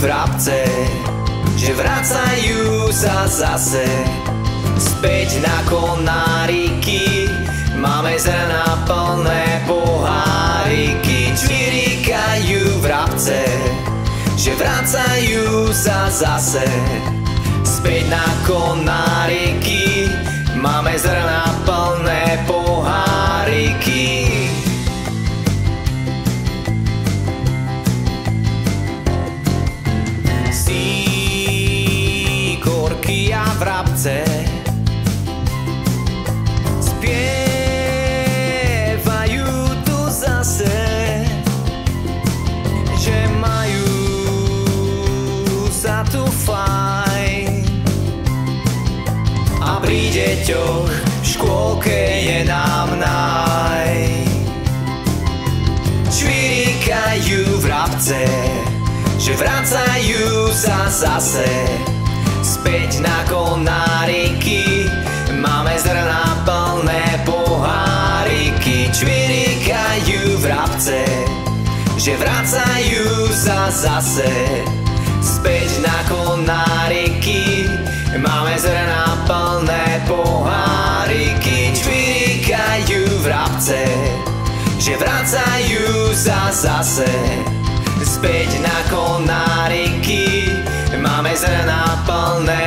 vrabce, že vracajú sa zase späť na konáriky. Máme zrná plné poháriky. Čvirikajú vrabce, že vracajú sa zase späť na konáriky. Máme zrná plné poháriky. Síkorky a vrabce spievajú tu zase, že majú sa tu fajn. A pri deťoch v škôlke je nám naj. Čvirikajú vrabce, že vracajú sa zase späť na konáriky. Máme zrná plné poháriky. Čvirikajú vrabce, že vracajú sa zase späť na konáriky. Máme zrná plné poháriky. Čvirikajú vrabce, že vracajú sa zase späť na konáriky. Máme zrná plné